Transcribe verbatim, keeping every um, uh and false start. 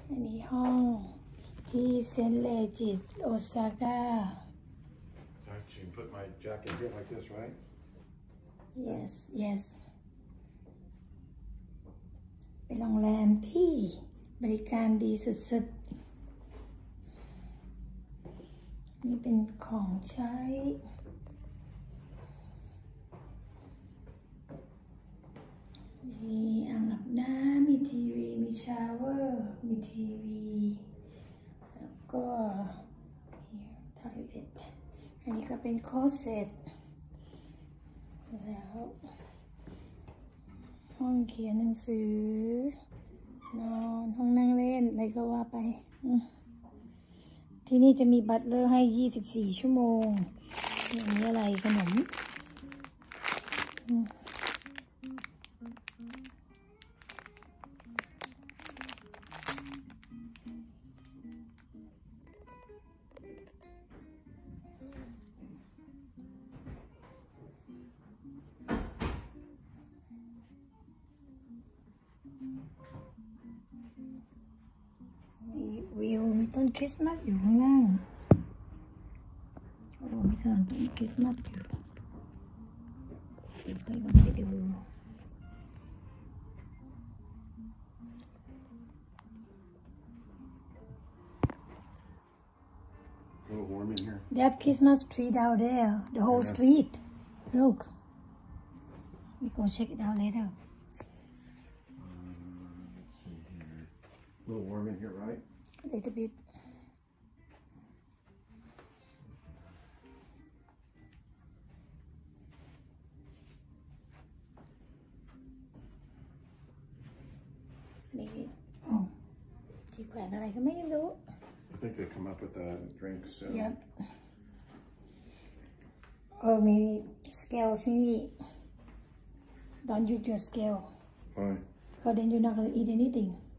อันนี้ห้องที่เซนต์เลจิสโอซาก้า So I can put my jacket here like this, right? yes yes เป็นโรงแรมที่บริการดีสุดๆนี่เป็นของใช้มีอ่างอาบน้ำมีทีวีมีชาวเวอร์มีทีวีแล้วก็ทอยเล็ตอันนี้ก็เป็นโคสเซ็ตแล้วห้องเขียนหนังสือนอนห้องนั่งเล่นอะไรก็ว่าไปที่นี่จะมีบัตเลอร์ให้ยี่สิบสี่ชั่วโมงอย่างนี้อะไรขนมวิวมีต้นคริสต์มาสอยู่ข้างล่างโอ้มีต้นคริสต์มาสอยู่เดี๋ยวค่อยลงไปดู A little warm in here. They have Christmas tree down there, the whole Yeah. street. Look. We go check it out later. Um, let's see here. A little warm in here, right? A little bit. Maybe. Oh. ที่แขวนอะไรก็ไม่รู้ I think they come up with the drinks soon. Yep. Or maybe scale ที่นี่ Don't use your scale. Why? Because then you're not going to eat anything.